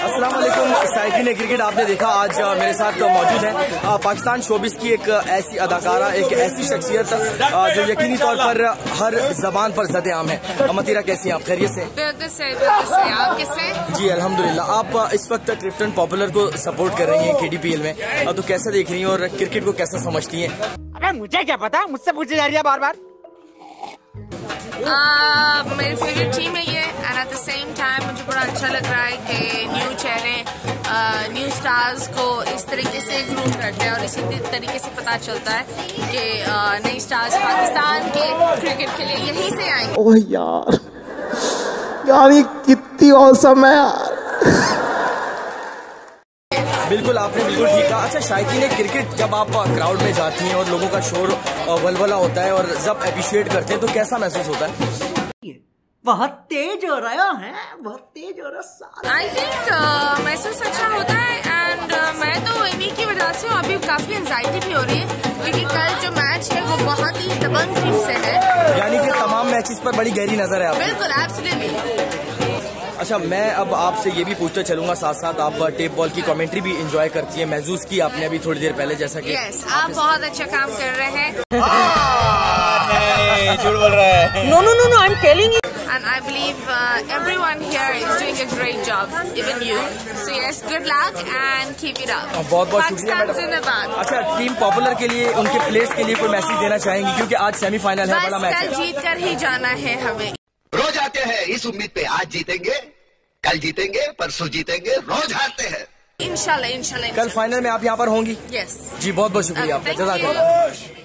अस्सलाम वालेकुम। शायकीन क्रिकेट, आपने देखा आज मेरे साथ मौजूद है पाकिस्तान शोबिस की एक ऐसी अदाकारा, एक ऐसी शख्सियत जो यकीनी तौर पर हर जबान पर ज़द-ए-आम है। मतीरा, कैसी हैं आप? खैरियत से? आप कैसे? जी अल्हम्दुलिल्लाह। आप इस वक्त क्रिफ्टन पॉपुलर को सपोर्ट कर रही हैं KDPL में, तो कैसा देख रही हैं और क्रिकेट को कैसा समझती हैं? अरे मुझे क्या पता, मुझसे पूछी जा रही है बार बार। मेरी फेवरेट टीम है ये, and at the same time मुझे बड़ा अच्छा लग रहा है कि न्यू चेहरे, न्यू स्टार्स को इस तरीके से ग्रूम करते हैं और इसी तरीके से पता चलता है कि नई स्टार्स पाकिस्तान के क्रिकेट के लिए यहीं से आएंगे। ओह यार ये कितनी औसम है यार। बिल्कुल, आपने बिल्कुल ठीक कहा। अच्छा शायकीन क्रिकेट, जब आप क्राउड में जाती हैं और लोगों का शोर वलवला होता है और जब अप्रिशिएट करते हैं तो कैसा महसूस होता है? बहुत तेज हो रहा है, बहुत तेज हो रहा है। आई थिंक महसूस अच्छा होता है, एंड मैं तो इन्हीं की वजह से अभी काफी एंजाइटी भी हो रही है क्योंकि कल जो मैच है वो बहुत ही दबंग टीम से है। यानी कि तमाम मैचेस पर बड़ी गहरी नजर है आप? बिल्कुल, एब्सोल्युटली। अच्छा, मैं अब आपसे ये भी पूछते चलूंगा, साथ साथ आप टेप बॉल की कमेंट्री भी एंजॉय करती हैं, महसूस की आपने अभी थोड़ी देर पहले, जैसा कि यस, आप बहुत अच्छा काम कर रहे हैं। झूठ बोल रहा है। No no no no, I am telling you. And I believe everyone here is doing a great job, even you. So yes, good luck and keep it up. बहुत बहुत शुक्रिया मैडम। अच्छा, टीम पॉपुलर के लिए, उनके players के लिए कोई मैसेज देना चाहेंगी, क्योंकि आज सेमीफाइनल है, बड़ा मैच है। कल जीत कर ही जाना है हमें। रोज आते हैं इस उम्मीद पे, आज जीतेंगे, कल जीतेंगे, परसों जीतेंगे, रोज हारते हैं। इंशाल्लाह इंशाल्लाह। कल फाइनल में आप यहाँ पर होंगी? यस। जी बहुत बहुत शुक्रिया आपका, जज़ाकल्लाह।